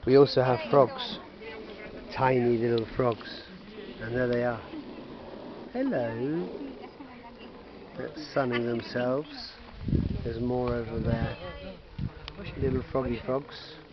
We also have frogs, tiny little frogs, and there they are. Hello. They're sunning themselves. There's more over there. Little froggy frogs.